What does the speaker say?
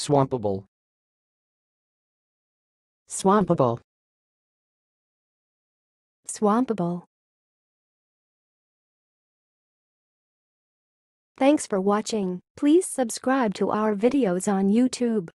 Swampable. Swampable. Swampable. Thanks for watching. Please subscribe to our videos on YouTube.